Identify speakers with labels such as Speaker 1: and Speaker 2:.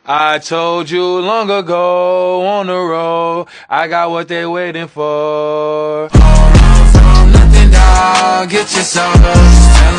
Speaker 1: I told you long ago on the road, I got what they waiting for. All run from nothing, dog. Get your soul.